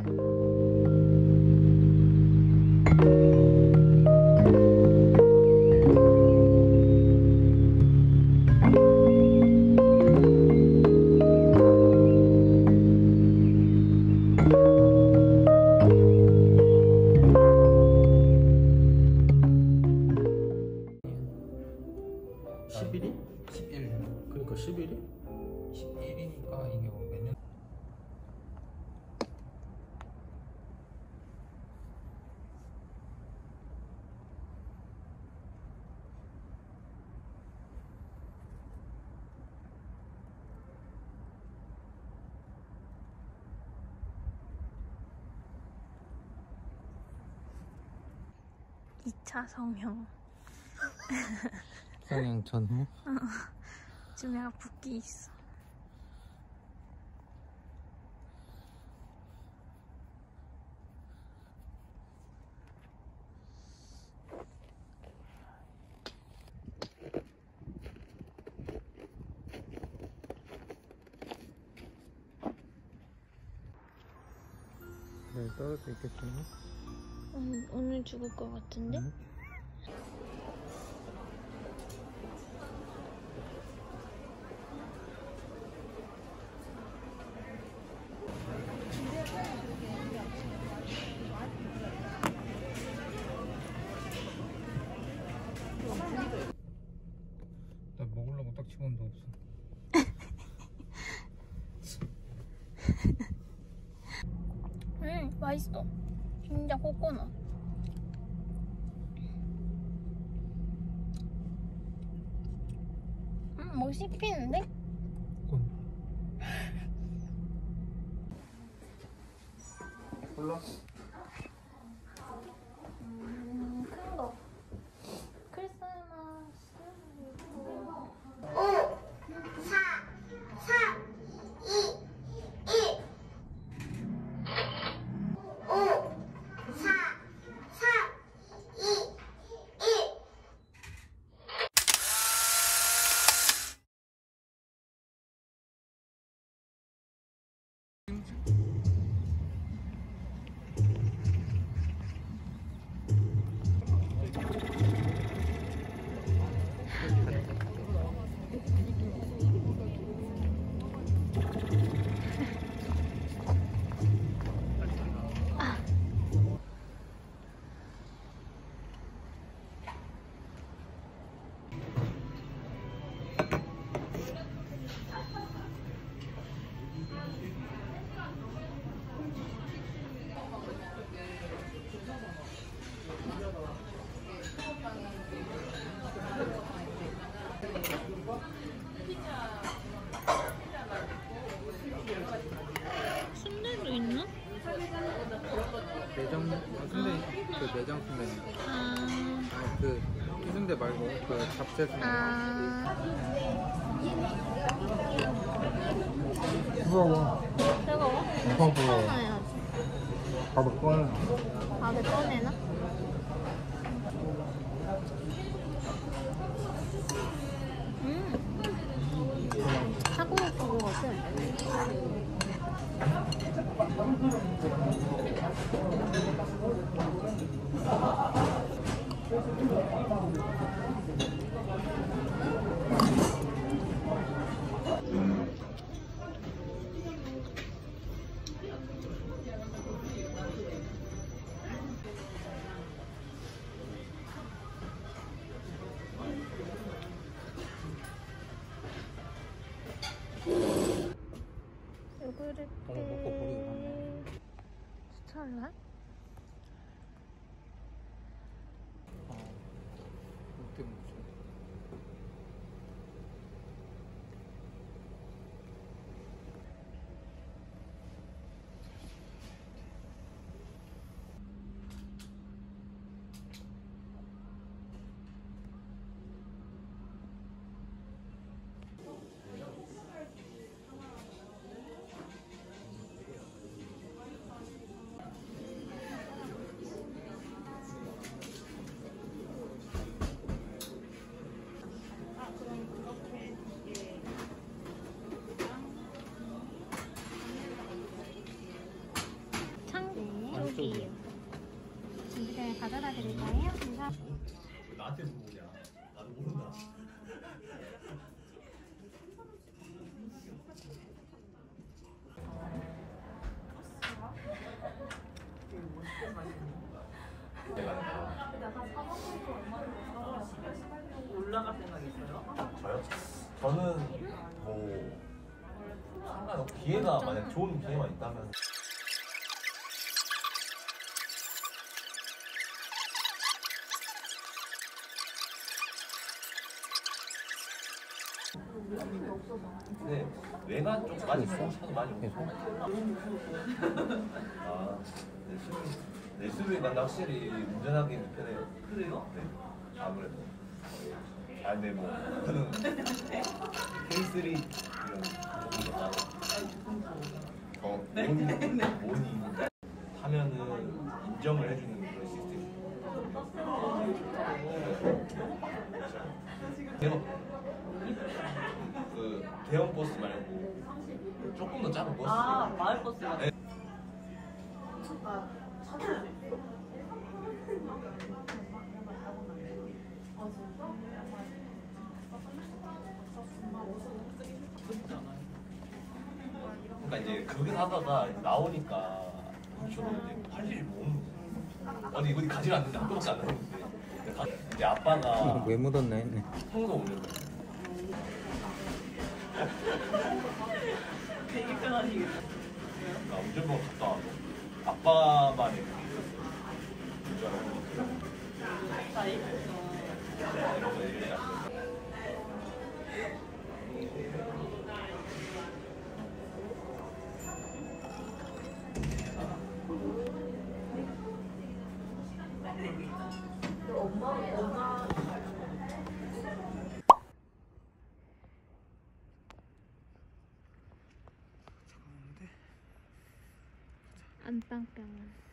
그러니까 11일? 11이니까 이게 몇 년? 이차 성형. 성형 전후? 지금 약간 붓기 있어. 네, 떨어져 있겠지만 오늘 죽을 것 같은데? 나 먹으려고 딱 집었는데 없어. 맛있어. 진짜 코코넛. 뭐 씹히는데? 몰라? 큰 거. 크리스마스. 5, 4, 3, 2, 1. 5, 4, 3, 2, 1. 순대도 있나? 내장 순대 그 내장 순대는 아. 아니 그 순대 말고 그 잡채 순대. 부러워. 뜨거워? 부러워. 꺼내야지. 밥을 꺼내. 밥을 꺼내나? 하고 싶은 거 같아. 요구르트 추천할래? 드릴게요. 준비되면 가져다 드릴까요? 감사합니다. 나한테 물어보냐? 나도 모른다. 올라갈 생각 있어요? 저요? 저는 뭐 상관없고 기회가 만약 좋은 기회만 있다면 근데 외가 쪽까지 차도 많이 오고 아 내수비가 확실히 운전하기 편해요. 그래요? 네 아무래도 아 근데 뭐 저는 K3 이런 거 따로 더 모니 하면은 인정을 해주는 그런 시스템. 대형 그 대형 버스 말고 조금 더 작은 버스. 아, 마을버스가. 네. 그러니까 이제 그렇게 하다가 나오니까 저도 이제 할 일이 뭐 어디 가지 않는데 학교밖에 안 다니는데 이제 아빠가 왜 묻었네. 네. 통도 없는 거예요. 되게 편하시겠다. 나 운전병 갔다 와서 아빠만의 그게 있었어요. 운전하고 사이? 이런 거 얘기해가지고. 안방병원.